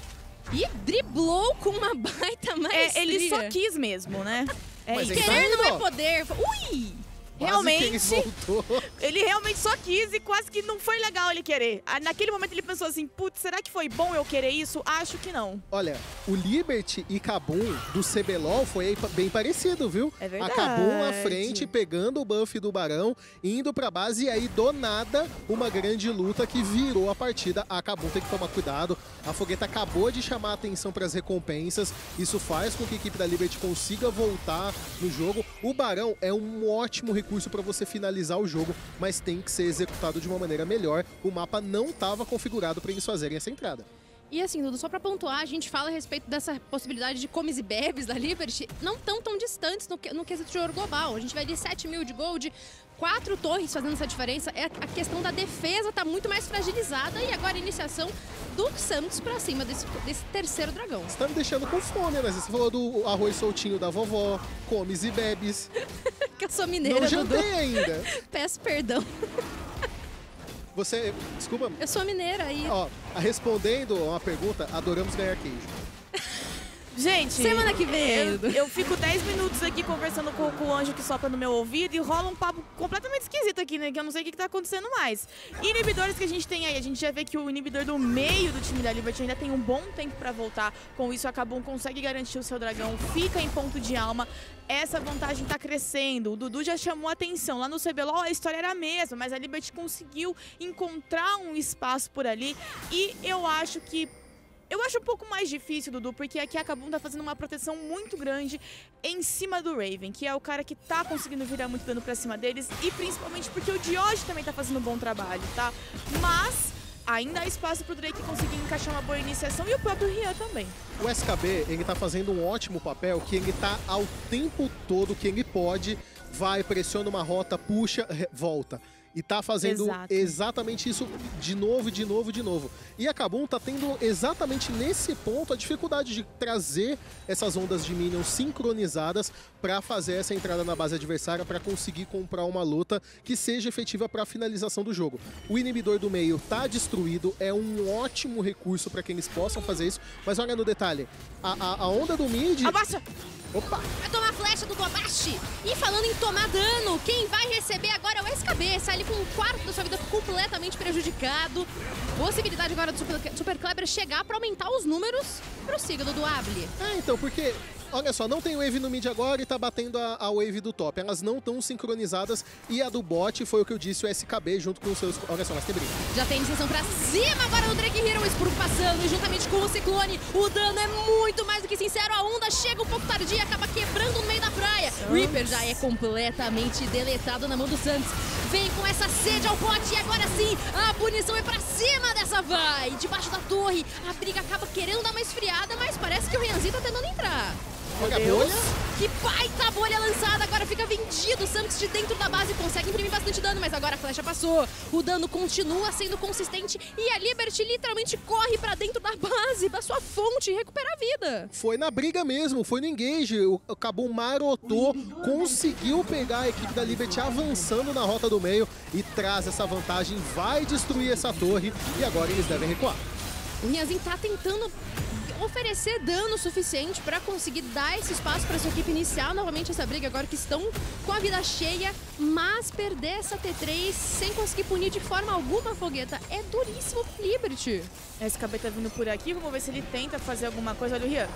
E driblou com uma baita maestria. É, ele só quis mesmo, né? É, Mas querer não é poder. Ui! Realmente, ele, ele realmente só quis e quase que não foi legal ele querer. Naquele momento ele pensou assim, putz, será que foi bom eu querer isso? Acho que não. Olha, o Liberty e Kabum do C B LOL foi bem parecido, viu? É verdade. A Kabum à frente, pegando o buff do Barão, indo pra base e aí do nada uma grande luta que virou a partida. A Kabum tem que tomar cuidado. A Fogueta acabou de chamar a atenção para as recompensas. Isso faz com que a equipe da Liberty consiga voltar no jogo. O Barão é um ótimo recurso recurso para você finalizar o jogo, mas tem que ser executado de uma maneira melhor. O mapa não estava configurado para eles fazerem essa entrada. E assim, Dudu, só pra pontuar, a gente fala a respeito dessa possibilidade de comes e bebes da Liberty, não tão tão distantes no, no quesito de ouro global. A gente vai de sete mil de gold, quatro torres fazendo essa diferença. É a questão da defesa tá muito mais fragilizada e agora a iniciação do Santos pra cima desse, desse terceiro dragão. Você tá me deixando com fome, né? Você falou do arroz soltinho da vovó, comes e bebes. Que eu sou mineira, Não jantei Dudu. ainda. Peço perdão. Você... Desculpa. Eu sou mineira aí. Ó, respondendo a uma pergunta, adoramos ganhar queijo. Gente, semana que vem. Eu, eu fico dez minutos aqui conversando com, com o anjo que sopra no meu ouvido e rola um papo completamente esquisito aqui, né? Que eu não sei o que, que tá acontecendo mais. Inibidores que a gente tem aí, a gente já vê que o inibidor do meio do time da Liberty ainda tem um bom tempo pra voltar. Com isso, a Kabum consegue garantir o seu dragão, fica em ponto de alma. Essa vantagem tá crescendo. O Dudu já chamou a atenção. Lá no C B LOL a história era a mesma, mas a Liberty conseguiu encontrar um espaço por ali. E eu acho que Eu acho um pouco mais difícil, Dudu, porque aqui a Kabum tá fazendo uma proteção muito grande em cima do Raven, que é o cara que tá conseguindo virar muito dano pra cima deles, e principalmente porque o Dioge também tá fazendo um bom trabalho, tá? Mas ainda há espaço pro Drake conseguir encaixar uma boa iniciação e o próprio Rian também. O S K B, ele tá fazendo um ótimo papel, que ele tá ao tempo todo que ele pode, vai, pressiona uma rota, puxa, volta. E tá fazendo Exato. exatamente isso de novo, de novo, de novo. E a Kabum tá tendo exatamente nesse ponto a dificuldade de trazer essas ondas de minions sincronizadas para fazer essa entrada na base adversária, para conseguir comprar uma luta que seja efetiva para a finalização do jogo. O inibidor do meio tá destruído, é um ótimo recurso para que eles possam fazer isso. Mas olha no detalhe, a, a, a onda do mid... Abaixa! Opa! Vai tomar flecha do Gobashi. E falando em tomar dano, quem vai receber agora é o S K B. Essa ali com um quarto da sua vida completamente prejudicado. Possibilidade agora do Super, Super Kleber chegar pra aumentar os números pro signo do Able. Ah, então, porque... Olha só, não tem wave no mid agora e tá batendo a, a wave do top. Elas não estão sincronizadas e a do bot foi o que eu disse, o S K B junto com os seus... Olha só, mas tem briga. Já tem iniciação pra cima agora no Drake Hero, o Spurgo passando e juntamente com o Ciclone, o dano é muito mais do que sincero. A onda chega um pouco tardia, acaba quebrando no meio da praia. Reaper já é completamente deletado na mão do Santos. Vem com essa sede ao bote e agora sim a punição é pra cima dessa vai. Debaixo da torre, a briga acaba querendo dar uma esfriada, mas parece que o Rianzi tá tentando entrar. Olha a bolha. Que baita bolha lançada, agora fica vendido. O Samps de dentro da base consegue imprimir bastante dano, mas agora a flecha passou. O dano continua sendo consistente e a Liberty literalmente corre pra dentro da base, da sua fonte, e recupera a vida. Foi na briga mesmo, foi no engage. O Kabum marotou, conseguiu pegar a equipe da Liberty avançando na rota do meio e traz essa vantagem, vai destruir essa torre e agora eles devem recuar. O Rianzi tá tentando oferecer dano suficiente para conseguir dar esse espaço para sua equipe iniciar novamente essa briga agora que estão com a vida cheia, mas perder essa T três sem conseguir punir de forma alguma a fogueta é duríssimo pro Liberty. S K B tá vindo por aqui, vamos ver se ele tenta fazer alguma coisa. Olha o Rian.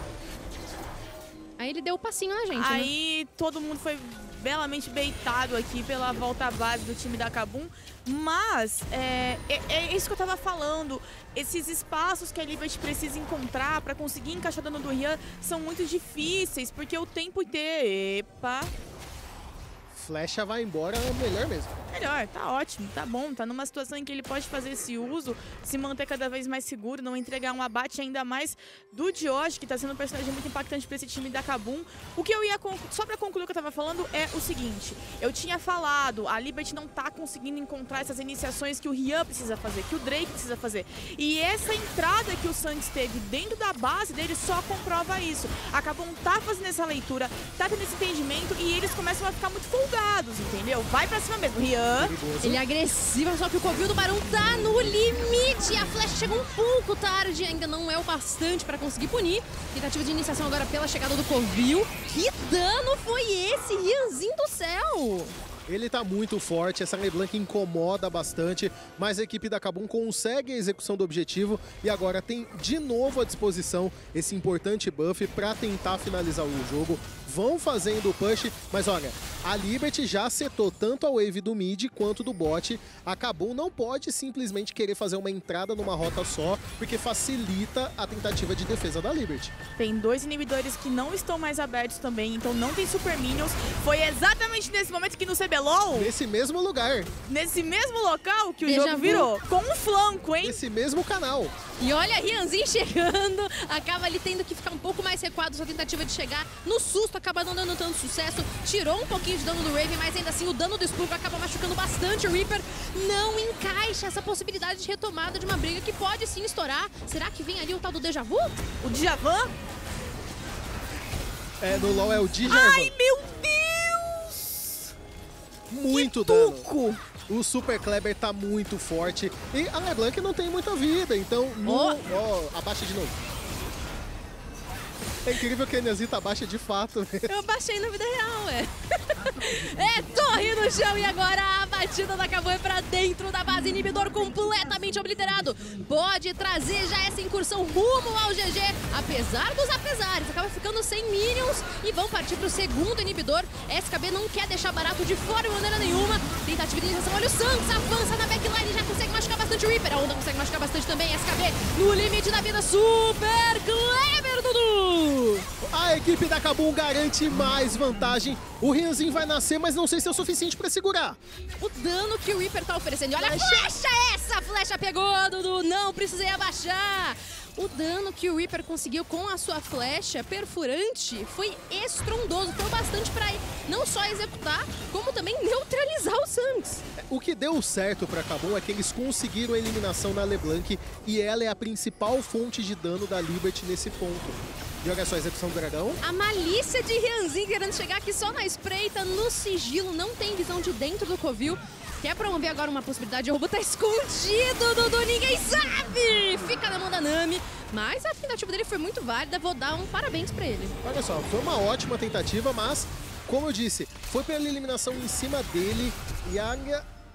Aí ele deu o passinho na gente, Aí né? todo mundo foi belamente beitado aqui pela volta à base do time da Kabum, mas é, é, é isso que eu tava falando, esses espaços que a Liberty precisa encontrar para conseguir encaixar dano do Rian são muito difíceis, porque o tempo inteiro... Epa... Flecha vai embora, é melhor mesmo. Melhor, tá ótimo, tá bom, tá numa situação em que ele pode fazer esse uso, se manter cada vez mais seguro, não entregar um abate ainda mais do Dioge, que tá sendo um personagem muito impactante pra esse time da Kabum. O que eu ia, só pra concluir o que eu tava falando, é o seguinte, eu tinha falado, a Liberty não tá conseguindo encontrar essas iniciações que o Rian precisa fazer, que o Drake precisa fazer. E essa entrada que o Santos teve dentro da base dele só comprova isso. A Kabum tá fazendo essa leitura, tá tendo esse entendimento e eles começam a ficar muito folgados, entendeu? Vai pra cima mesmo, Rian. Perigoso. Ele é agressivo, só que o covil do Barão tá no limite. A flecha chegou um pouco tarde, ainda não é o bastante pra conseguir punir. Tentativa de iniciação agora pela chegada do covil. Que dano foi esse, Rianzinho do céu? Ele tá muito forte, essa LeBlanc incomoda bastante, mas a equipe da Kabum consegue a execução do objetivo e agora tem de novo à disposição esse importante buff para tentar finalizar o jogo. Vão fazendo o push, mas olha, a Liberty já setou tanto a wave do mid quanto do bot. A Kabum não pode simplesmente querer fazer uma entrada numa rota só, porque facilita a tentativa de defesa da Liberty. Tem dois inibidores que não estão mais abertos também, então não tem Super Minions. Foi exatamente nesse momento que no C B L O L, Nesse mesmo lugar, nesse mesmo local que o Déjà jogo vu. virou, com um flanco, hein? nesse mesmo canal. E olha, Rianzinho chegando, acaba ali tendo que ficar um pouco mais recuado sua tentativa de chegar. No susto, acaba não dando tanto sucesso, tirou um pouquinho de dano do Raven, mas ainda assim o dano do Spurgo acaba machucando bastante o Reaper. Não encaixa essa possibilidade de retomada de uma briga que pode sim estourar. Será que vem ali o tal do Déjà Vu? O Djavan? É, no LoL é o Djavan. Ai, meu Deus! Muito que dano. tuco! O Super Kleber tá muito forte e a LeBlanc não tem muita vida, então... No... Ó. Ó, abaixa de novo. É incrível que a Enesita abaixa de fato. Eu baixei na vida real, é. É torre no chão e agora a batida da Kabum é pra dentro da base, inibidor completamente obliterado. Pode trazer já essa incursão rumo ao G G, apesar dos apesares. Acaba ficando sem minions e vão partir pro segundo inibidor. S K B não quer deixar barato de fora de maneira nenhuma. Tentativa de iniciação, olha o Santos, avança na backline, já consegue machucar bastante o Reaper. A onda consegue machucar bastante também, S K B no limite da vida, Super Kleber, Dudu! A equipe da Kabum garante mais vantagem. O Rianzinho vai nascer, mas não sei se é o suficiente pra segurar. O dano que o Reaper tá oferecendo. E olha a flecha essa! A flecha pegou, Dudu. Não precisei abaixar. O dano que o Reaper conseguiu com a sua flecha perfurante foi estrondoso. Foi bastante pra não só executar, como também neutralizar o Santos. O que deu certo pra Kabum é que eles conseguiram a eliminação na LeBlanc e ela é a principal fonte de dano da Liberty nesse ponto. E olha só a execução do dragão. A malícia de Rianzinho querendo chegar aqui só na espreita, no sigilo, não tem visão de dentro do covil. Quer promover agora uma possibilidade, o robô tá escondido, Dudu, ninguém sabe! Fica na mão da Nami, mas a tentativa dele foi muito válida, vou dar um parabéns pra ele. Olha só, foi uma ótima tentativa, mas, como eu disse, foi pela eliminação em cima dele e a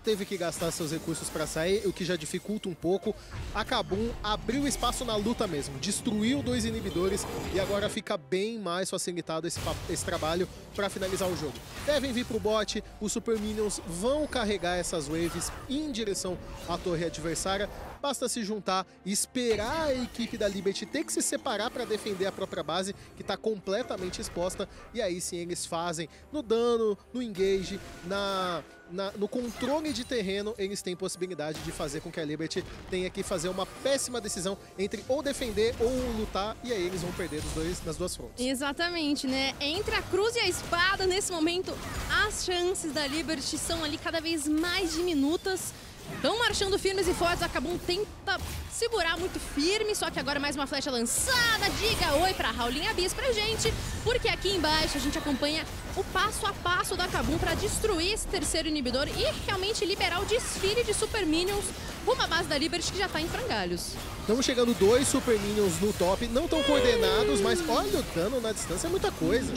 teve que gastar seus recursos para sair, o que já dificulta um pouco. A Kabum abriu espaço na luta mesmo, destruiu dois inibidores e agora fica bem mais facilitado esse, esse trabalho para finalizar o jogo. Devem vir pro bot, os Super Minions vão carregar essas waves em direção à torre adversária. Basta se juntar e esperar a equipe da Liberty ter que se separar para defender a própria base, que está completamente exposta. E aí sim eles fazem no dano, no engage, na, na, no controle de terreno, eles têm possibilidade de fazer com que a Liberty tenha que fazer uma péssima decisão entre ou defender ou lutar. E aí eles vão perder dos dois, nas duas frontes. Exatamente, né? Entre a cruz e a espada, nesse momento, as chances da Liberty são ali cada vez mais diminutas. Estão marchando firmes e fortes, a Kabum tenta segurar muito firme, só que agora mais uma flecha lançada. Diga oi pra Howling Abyss pra gente, porque aqui embaixo a gente acompanha o passo a passo da Kabum pra destruir esse terceiro inibidor e realmente liberar o desfile de Super Minions rumo à base da Liberty, que já tá em frangalhos. Estão chegando dois Super Minions no top, não estão coordenados, mas olha o dano na distância, é muita coisa.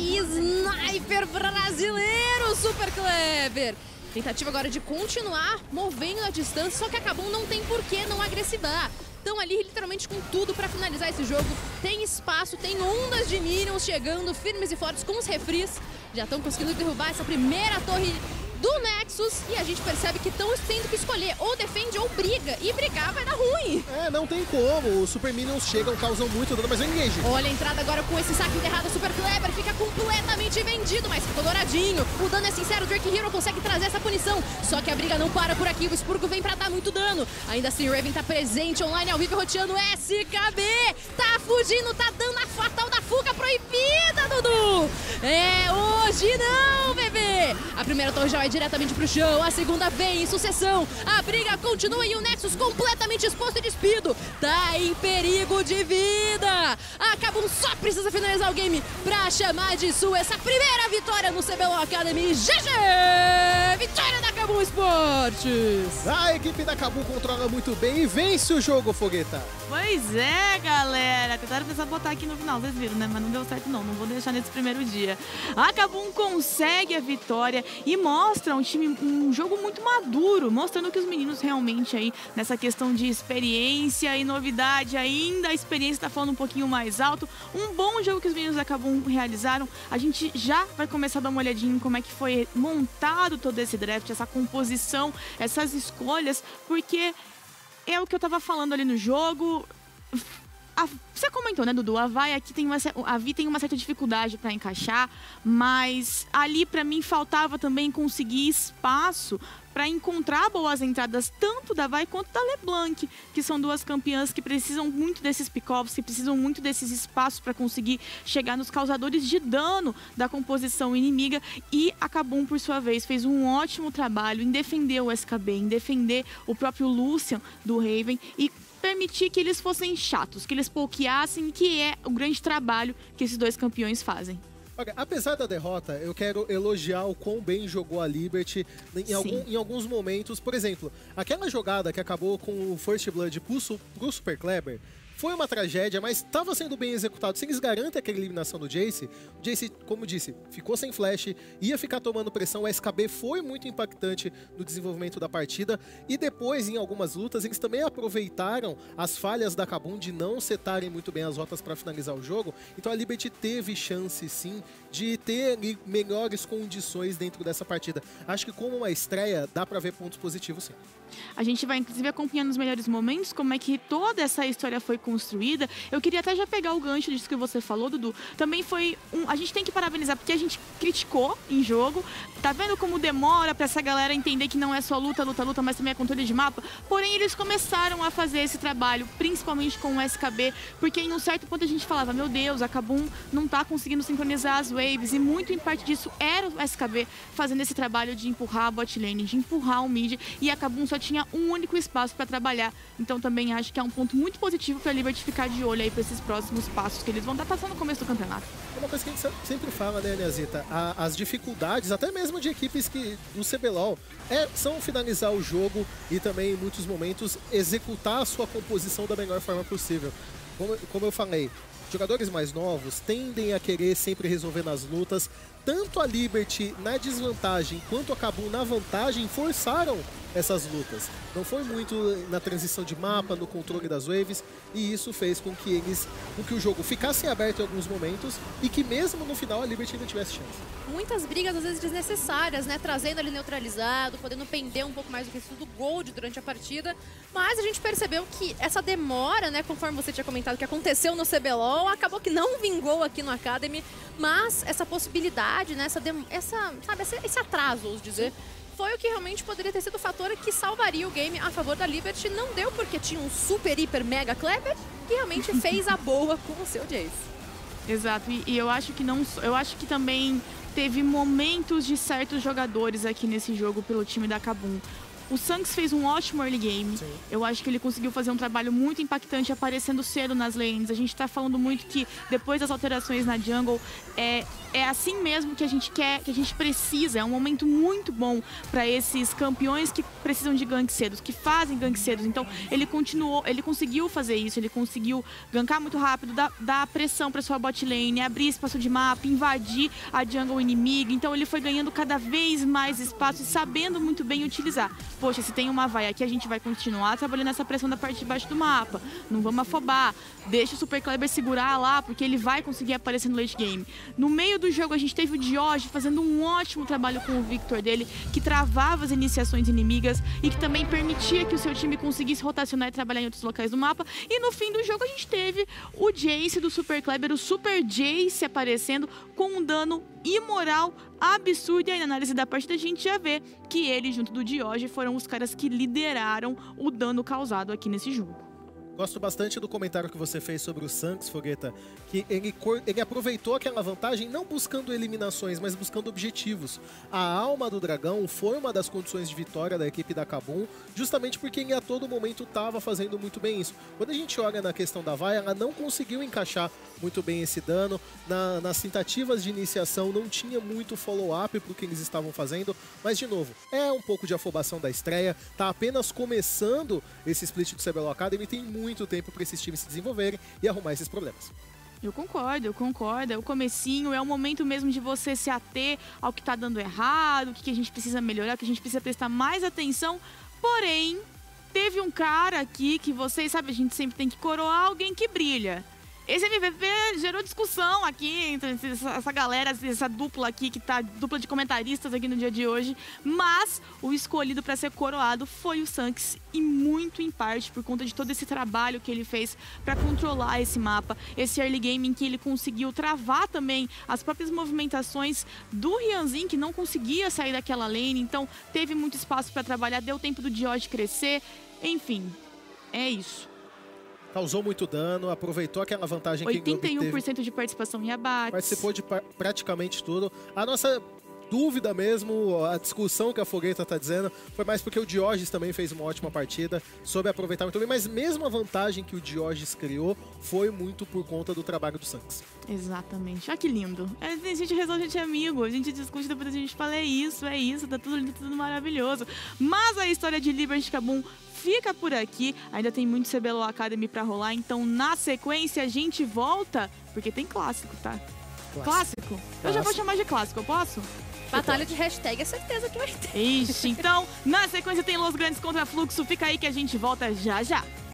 Sniper brasileiro, super clever! Tentativa agora de continuar movendo a distância, só que a Kabum não tem por que não agressivar. Estão ali literalmente com tudo para finalizar esse jogo. Tem espaço, tem ondas de minions chegando firmes e fortes com os refris. Já estão conseguindo derrubar essa primeira torre do Nexus e a gente percebe que estão tendo que escolher ou defende ou briga, e brigar vai dar ruim. É, não tem como, os Super Minions chegam, causam muito dano, mas o engage. Olha a entrada agora com esse saque enterrado super clever, fica completamente vendido, mas ficou douradinho. O dano é sincero, o Drake Hero consegue trazer essa punição, só que a briga não para por aqui, o Spurgo vem pra dar muito dano. Ainda assim o Raven tá presente online ao vivo, roteando S K B, tá fugindo, tá dando a fatal da fuga proibida, Dudu. É hoje não, bebê. A primeira torre já vai diretamente pro chão, a segunda vem em sucessão, a briga continua e o Nexus completamente exposto e despido, tá em perigo de vida. A Kabum só precisa finalizar o game pra chamar de sua essa primeira vitória no C B L O L Academy. G G! Vitória da Kabum Esportes! A equipe da Kabum controla muito bem e vence o jogo, Fogueta. Pois é, galera. Tentaram pensar botar aqui no final, vocês viram, né? Mas não deu certo não, não vou deixar nesse primeiro dia. A Kabum consegue a vitória e mostra um time, um jogo muito maduro, mostrando que os meninos realmente aí, nessa questão de experiência e novidade ainda, a experiência está falando um pouquinho mais alto. Um bom jogo que os meninos da Kabum realizaram. A gente já vai começar a dar uma olhadinha em como é que foi montado todo esse draft, essa composição, essas escolhas, porque é o que eu tava falando ali no jogo. A, você comentou, né, Dudu? A Vi aqui tem uma, a Vi tem uma certa dificuldade para encaixar, mas ali para mim faltava também conseguir espaço para encontrar boas entradas tanto da Vi quanto da LeBlanc, que são duas campeãs que precisam muito desses pick-offs, que precisam muito desses espaços para conseguir chegar nos causadores de dano da composição inimiga. E a Kabum, por sua vez, fez um ótimo trabalho em defender o S K B, em defender o próprio Lucian do Raven e permitir que eles fossem chatos, que eles pokeassem, que é o grande trabalho que esses dois campeões fazem. Olha, apesar da derrota, eu quero elogiar o quão bem jogou a Liberty em, algum, em alguns momentos. Por exemplo, aquela jogada que acabou com o First Blood pro, pro Super Kleber foi uma tragédia, mas estava sendo bem executado. Se eles garantem aquela eliminação do Jayce, o Jayce, como disse, ficou sem flash, ia ficar tomando pressão. O S K B foi muito impactante no desenvolvimento da partida. E depois, em algumas lutas, eles também aproveitaram as falhas da Kabum de não setarem muito bem as rotas para finalizar o jogo. Então a Liberty teve chance, sim, de ter ali melhores condições dentro dessa partida. Acho que como uma estreia, dá para ver pontos positivos, sim. A gente vai, inclusive, acompanhando os melhores momentos, como é que toda essa história foi construída. Eu queria até já pegar o gancho disso que você falou, Dudu. Também foi um... A gente tem que parabenizar, porque a gente criticou em jogo. Tá vendo como demora pra essa galera entender que não é só luta, luta, luta, mas também é controle de mapa? Porém, eles começaram a fazer esse trabalho, principalmente com o S K B, porque em um certo ponto a gente falava, meu Deus, a Kabum não tá conseguindo sincronizar as waves, e muito em parte disso era o S K B fazendo esse trabalho de empurrar a bot lane, de empurrar o mid, e a Kabum só tinha um único espaço para trabalhar. Então também acho que é um ponto muito positivo para a Liberty ficar de olho aí para esses próximos passos que eles vão dar passando no começo do campeonato. É uma coisa que a gente sempre fala, né, Niazita? As dificuldades, até mesmo de equipes que do C B L O L, é, são finalizar o jogo e também, em muitos momentos, executar a sua composição da melhor forma possível. Como, como eu falei, jogadores mais novos tendem a querer sempre resolver nas lutas, tanto a Liberty na desvantagem quanto a Kabum na vantagem forçaram essas lutas. Não foi muito na transição de mapa, no controle das waves, e isso fez com que eles, com que o jogo ficasse aberto em alguns momentos e que mesmo no final a Liberty ainda tivesse chance. Muitas brigas às vezes desnecessárias, né? Trazendo ali neutralizado, podendo pender um pouco mais do resto do Gold durante a partida, mas a gente percebeu que essa demora, né, conforme você tinha comentado que aconteceu no C B L O L, acabou que não vingou aqui no Academy, mas essa possibilidade, né, essa, essa, sabe, esse atraso, ouso dizer, foi o que realmente poderia ter sido o fator que salvaria o game a favor da Liberty. Não deu porque tinha um super, hiper, mega Kleber que realmente fez a boa com o seu Jace. Exato, e, e eu acho que não, eu acho que também teve momentos de certos jogadores aqui nesse jogo pelo time da Kabum. O Sanks fez um ótimo early game. Sim. Eu acho que ele conseguiu fazer um trabalho muito impactante aparecendo cedo nas lanes. A gente tá falando muito que depois das alterações na jungle, é, é assim mesmo que a gente quer, que a gente precisa. É um momento muito bom para esses campeões que precisam de gank cedos, que fazem gank cedos. Então ele continuou, ele conseguiu fazer isso, ele conseguiu gankar muito rápido, dar, dar pressão para sua bot lane, abrir espaço de mapa, invadir a jungle inimiga. Então ele foi ganhando cada vez mais espaço e sabendo muito bem utilizar. Poxa, se tem uma vai aqui, a gente vai continuar trabalhando essa pressão da parte de baixo do mapa. Não vamos afobar. Deixa o Super Kleber segurar lá, porque ele vai conseguir aparecer no late game. No meio do jogo, a gente teve o Dioge fazendo um ótimo trabalho com o Victor dele, que travava as iniciações inimigas e que também permitia que o seu time conseguisse rotacionar e trabalhar em outros locais do mapa. E no fim do jogo, a gente teve o Jace do Super Kleber, o Super Jace aparecendo com um dano imoral absurdo, e aí na análise da partida a gente já vê que ele junto do Dioge foram os caras que lideraram o dano causado aqui nesse jogo. Gosto bastante do comentário que você fez sobre o Sanks, Fogueta, que ele, ele aproveitou aquela vantagem não buscando eliminações, mas buscando objetivos. A alma do dragão foi uma das condições de vitória da equipe da Kabum, justamente porque ele a todo momento estava fazendo muito bem isso. Quando a gente olha na questão da vai, ela não conseguiu encaixar muito bem esse dano. Na, nas tentativas de iniciação não tinha muito follow-up para o que eles estavam fazendo, mas de novo, é um pouco de afobação da estreia, tá apenas começando esse split do C B L O L Academy, tem muito muito tempo para esses times se desenvolverem e arrumar esses problemas. Eu concordo, eu concordo. É o comecinho, é o momento mesmo de você se ater ao que tá dando errado, o que a gente precisa melhorar, o que a gente precisa prestar mais atenção. Porém, teve um cara aqui que vocês sabem, a gente sempre tem que coroar alguém que brilha. Esse M V P gerou discussão aqui entre essa galera, essa dupla aqui, que tá dupla de comentaristas aqui no dia de hoje. Mas o escolhido para ser coroado foi o Sanks, e muito em parte por conta de todo esse trabalho que ele fez para controlar esse mapa. Esse early game em que ele conseguiu travar também as próprias movimentações do Hyunjin, que não conseguia sair daquela lane. Então teve muito espaço para trabalhar, deu tempo do Dioge crescer. Enfim, é isso. Causou muito dano, aproveitou aquela vantagem que oitenta e um por cento de participação em abates. Participou de praticamente tudo. A nossa dúvida mesmo, a discussão que a Fogueta tá dizendo, foi mais porque o Dioges também fez uma ótima partida, soube aproveitar muito bem, mas mesmo a vantagem que o Dioges criou foi muito por conta do trabalho do Sanks. Exatamente. Olha que lindo. A gente resolve, a gente é amigo, a gente discute, depois a gente fala, é isso, é isso, tá tudo lindo, tudo maravilhoso. Mas a história de Liberty Kabum fica por aqui, ainda tem muito C B L O L Academy pra rolar, então na sequência a gente volta, porque tem clássico, tá? Clássico? clássico? Eu já vou chamar de clássico, eu posso? Batalha de hashtag é certeza que vai ter. Ixi, então na sequência tem Los Grandes contra Fluxo, fica aí que a gente volta já já.